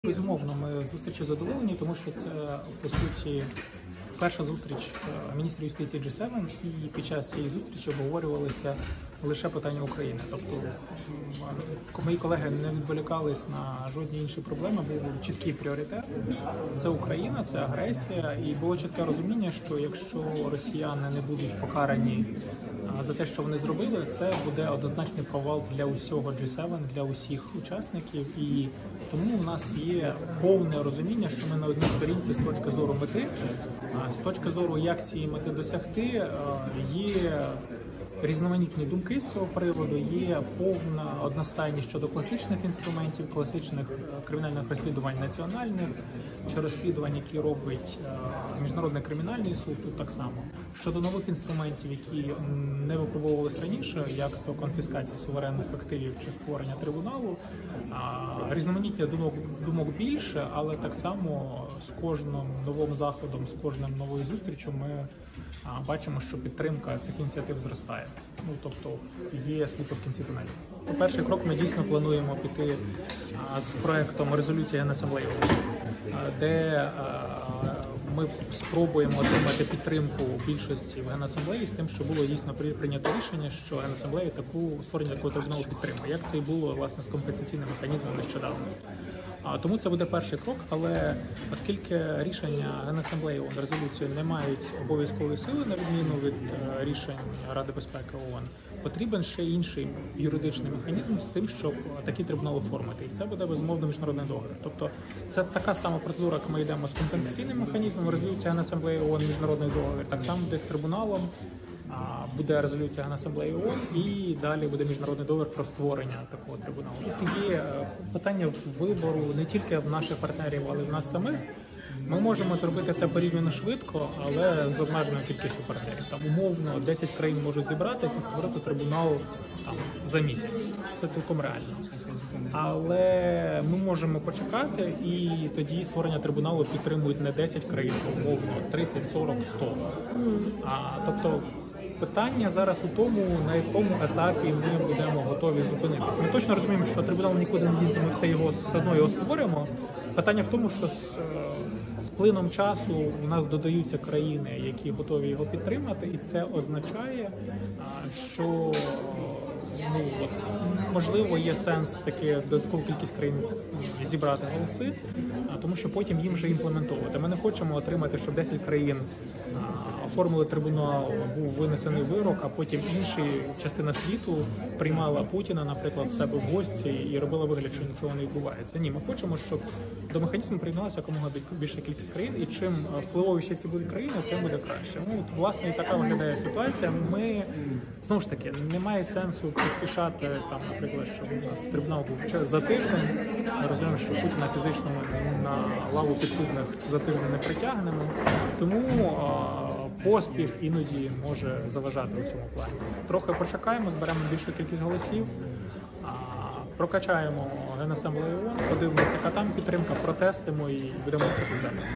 Безумовно, ми зустрічі задоволені, тому що це, по суті, перша зустріч міністрів юстиції G7, і під час цієї зустрічі обговорювалися лише питання України. Тобто мої колеги не відволікались на жодні інші проблеми, був чіткий пріоритет. Це Україна, це агресія, і було чітке розуміння, що якщо росіяни не будуть покарані за те, що вони зробили, це буде однозначний провал для усього G7, для усіх учасників, і тому у нас є повне розуміння, що ми на одній сторінці з точки зору мети, а з точки зору, як цієї мети досягти, є різноманітні думки з цього приводу, є повна одностайність щодо класичних інструментів, класичних кримінальних розслідувань національних, чи розслідувань, які робить Міжнародний кримінальний суд, тут так само. Щодо нових інструментів, які не випробовувалися раніше, як то конфіскація суверенних активів чи створення трибуналу, різноманіття думок більше, але так само з кожним новим заходом, з кожним новою зустрічю ми бачимо, що підтримка цих ініціатив зростає. Тобто є світло в кінці тунелю. Перший крок ми дійсно плануємо піти з проектом резолюції Генасамблеї, де ми спробуємо отримати підтримку більшості в Генасамблеї з тим, що було дійсно прийнято рішення, що Генасамблея створення такого трибуналу підтримує, як це і було власне з компенсаційним механізмом нещодавно. Тому це буде перший крок, але оскільки рішення Генасамблеї ООН, резолюції не мають обов'язкової сили, на відміну від рішень Ради безпеки ООН, потрібен ще інший юридичний механізм з тим, щоб такий трибунал оформити. І це буде, безумовно, міжнародний договір. Тобто це така сама процедура, як ми йдемо з компенсаційним механізмом, резолюція Генасамблеї ООН, міжнародний договір, так само буде з трибуналом, буде резолюція Генасамблеї ООН і далі буде міжнародний договір про створення такого трибуналу. Тут є питання вибору не тільки в наших партнерів, але й в нас самих. Ми можемо зробити це порівняно швидко, але з обмеженою кількістю партнерів. Там умовно 10 країн можуть зібратися і створити трибунал за місяць. Це цілком реально. Але ми можемо почекати, і тоді створення трибуналу підтримують не 10 країн, а умовно 30, 40, 100. Тобто питання зараз у тому, на якому етапі ми будемо готові зупинитися. Ми точно розуміємо, що трибунал нікуди не дінеться, ми все одно його створимо. Питання в тому, що з плином часу у нас додаються країни, які готові його підтримати, і це означає, що можливо є сенс таки додаткову кількість країн зібрати голоси, тому що потім їм вже імплементовувати. Ми не хочемо отримати, щоб 10 країн оформили трибунал, був винесений вирок, а потім інша частина світу приймала Путіна, наприклад, в себе в гості і робила вигляд, що нічого не відбувається. Ні, ми хочемо, щоб до механізму приєдналася якомога більша кількість країн, і чим впливовіші ці будуть країни, тим буде краще. Власне, і така виглядає ситуація. Ми, знову ж таки, немає сенсу поспішати, наприклад, щоб у нас трибунал був за тиждень. Ми розуміємо, що Путіна фізично на лаву підсудних за тиждень не притягнемо. Тому поспіх іноді може заважати у цьому плані. Трохи почекаємо, зберемо більшу кількість голосів, прокачаємо Генасамблею ООН, подивимося, яка там підтримка, протестимо і будемо рухатись далі.